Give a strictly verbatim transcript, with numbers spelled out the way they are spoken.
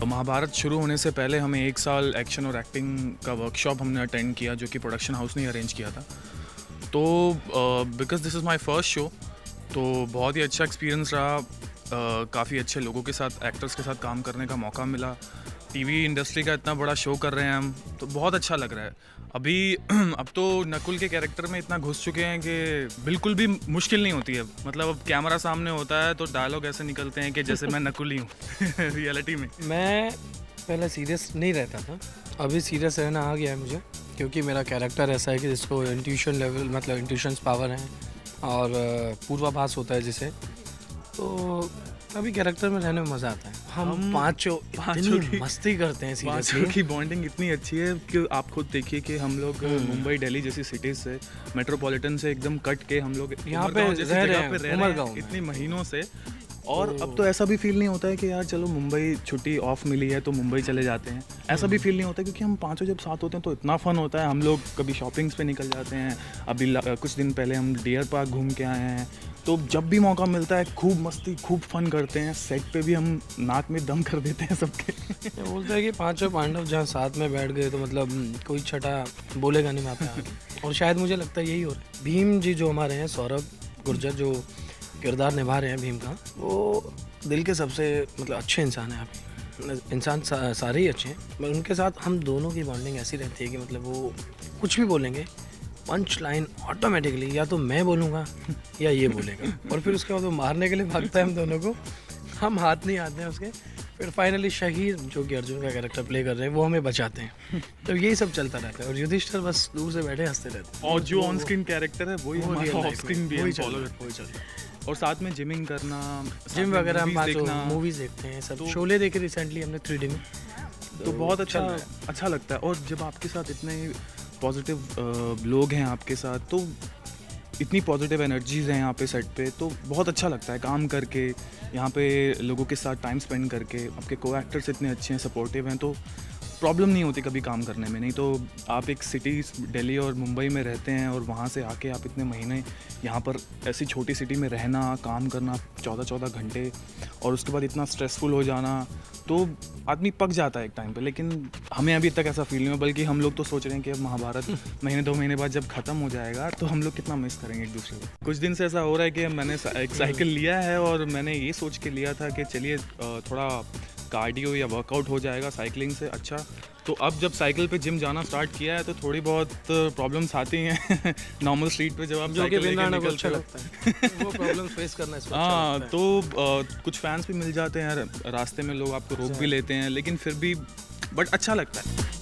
महाभारत शुरू होने से पहले हमें एक साल एक्शन और एक्टिंग का वर्कशॉप हमने अटेंड किया, जो कि प्रोडक्शन हाउस ने ही अरेंज किया था। तो because this is my first show, तो बहुत ही अच्छा एक्सपीरियंस रहा। uh, काफ़ी अच्छे लोगों के साथ, एक्टर्स के साथ काम करने का मौका मिला। टीवी इंडस्ट्री का इतना बड़ा शो कर रहे हैं हम, तो बहुत अच्छा लग रहा है। अभी अब तो नकुल के कैरेक्टर में इतना घुस चुके हैं कि बिल्कुल भी मुश्किल नहीं होती है। मतलब अब कैमरा सामने होता है तो डायलॉग ऐसे निकलते हैं कि जैसे मैं नकुल ही हूँ रियलिटी में। मैं पहले सीरियस नहीं रहता था, अभी सीरियस रहना आ गया है मुझे, क्योंकि मेरा कैरेक्टर ऐसा है कि जिसको इंट्यूशन लेवल, मतलब इंट्यूशंस पावर है और पूर्वाभास होता है जिसे, तो अभी कैरेक्टर में रहने में मज़ा आता है। हम, हम पांचों पांचों की मस्ती करते हैं, पांचों की बॉन्डिंग इतनी अच्छी है कि आप खुद देखिए कि हम लोग मुंबई, दिल्ली जैसी सिटीज़ से, मेट्रोपॉलिटन से एकदम कट के हम लोग यहाँ पे रह रहे हैं, उमरगांव इतनी महीनों से। और अब तो ऐसा भी फील नहीं होता है कि यार चलो मुंबई छुट्टी ऑफ मिली है तो मुंबई चले जाते हैं, ऐसा भी फील नहीं होता, क्योंकि हम पांचों जब साथ होते हैं तो इतना फ़न होता है। हम लोग कभी शॉपिंग्स पे निकल जाते हैं, अभी कुछ दिन पहले हम डियर पार्क घूम के आए हैं। तो जब भी मौका मिलता है खूब मस्ती, खूब फन करते हैं। सेट पे भी हम नाक में दम कर देते हैं सबके। बोलते हैं कि पांचों पांडव जहाँ साथ में बैठ गए तो मतलब कोई छठा बोलेगा नहीं वहाँ पे। और शायद मुझे लगता है यही हो रहा है। भीम जी जो हमारे हैं, सौरभ गुर्जर, जो किरदार निभा रहे हैं भीम का, वो दिल के सबसे मतलब अच्छे इंसान हैं। आप इंसान सा, सारे ही अच्छे हैं, मगर उनके साथ हम दोनों की बॉन्डिंग ऐसी रहती है कि मतलब वो कुछ भी बोलेंगे, पंच लाइन ऑटोमेटिकली या तो मैं बोलूँगा या ये बोलेगा, और फिर उसके बाद वो मारने के लिए भागता है हम दोनों को, हम हाथ नहीं आते हैं उसके। फिर फाइनली शहीद, जो कि अर्जुन का कैरेक्टर प्ले कर रहे हैं, वो हमें बचाते हैं। तो यही सब चलता रहता है और युधिष्ठिर बस दूर से बैठे हंसते रहते हैं। और जो ऑन स्क्रीन कैरेक्टर है वही हमारा ऑफ स्क्रीन भी है, फॉलो चलता है। और साथ में जिमिंग करना, जिम वगैरह, हम पांचों मूवीज देखते हैं, सब शोले देखे रिसेंटली हमने थ्री डी में, तो बहुत अच्छा अच्छा लगता है। और जब आपके साथ इतने पॉजिटिव लोग हैं आपके साथ, तो इतनी पॉजिटिव एनर्जीज हैं यहाँ पे सेट पे, तो बहुत अच्छा लगता है काम करके, यहाँ पे लोगों के साथ टाइम स्पेंड करके। आपके को एक्टर्स इतने अच्छे हैं, सपोर्टिव हैं, तो प्रॉब्लम नहीं होती कभी काम करने में। नहीं तो आप एक सिटी दिल्ली और मुंबई में रहते हैं और वहाँ से आके आप इतने महीने यहाँ पर ऐसी छोटी सिटी में रहना, काम करना चौदह चौदह घंटे, और उसके बाद इतना स्ट्रेसफुल हो जाना, तो आदमी पक जाता है एक टाइम पे। लेकिन हमें अभी तक ऐसा फील नहीं हुआ, बल्कि हम लोग तो सोच रहे हैं कि अब महाभारत महीने दो महीने बाद जब ख़त्म हो जाएगा तो हम लोग कितना मिस करेंगे एक दूसरे को। कुछ दिन से ऐसा हो रहा है कि मैंने एक साइकिल लिया है और मैंने ये सोच के लिया था कि चलिए थोड़ा कार्डियो या वर्कआउट हो जाएगा साइकिलिंग से अच्छा। तो अब जब साइकिल पे जिम जाना स्टार्ट किया है तो थोड़ी बहुत प्रॉब्लम्स आती हैं नॉर्मल स्ट्रीट पे जब आप साइकिल लेके निकलते हो, लगता है वो प्रॉब्लम्स फेस करना है। हाँ, तो आ, कुछ फैंस भी मिल जाते हैं रास्ते में, लोग आपको रोक भी लेते हैं, लेकिन फिर भी बट अच्छा लगता है।